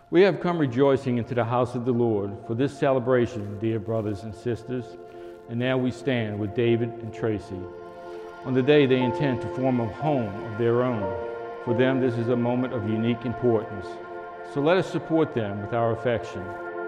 We have come rejoicing into the house of the Lord for this celebration, dear brothers and sisters, and now we stand with David and Tracy. On the day they intend to form a home of their own, for them this is a moment of unique importance. So let us support them with our affection.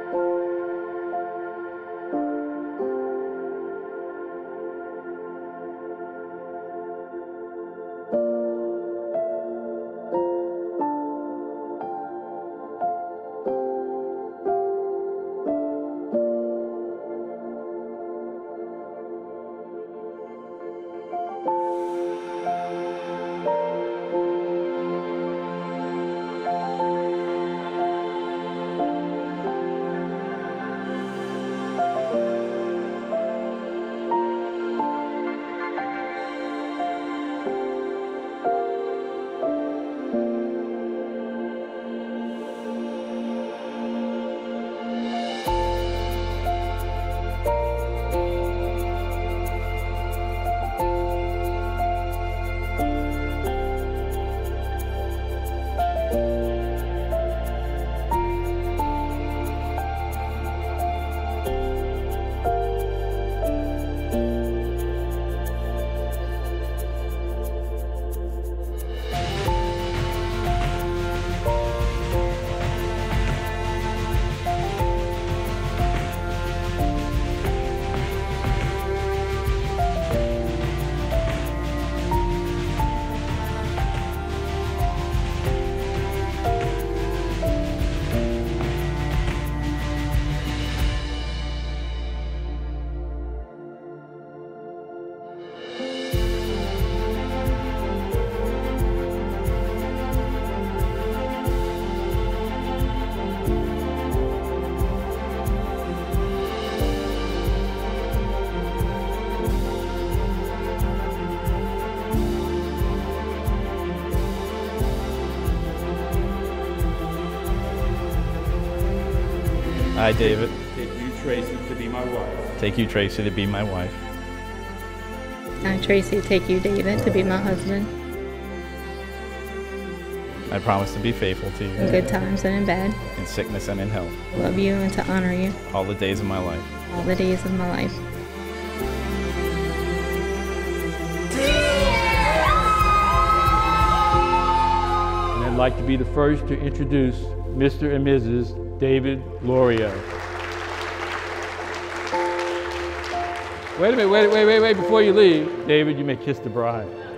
I, David, Take you, Tracy, to be my wife. take you, Tracy, to be my wife. I, Tracy, take you, David, to be my husband, I promise to be faithful to you in good times and in bad, in sickness and in health, love you and to honor you all the days of my life. all the days of my life. And I'd like to be the first to introduce Mr. and Mrs. David Gloria. Wait a minute, wait, before you leave. David, you may kiss the bride.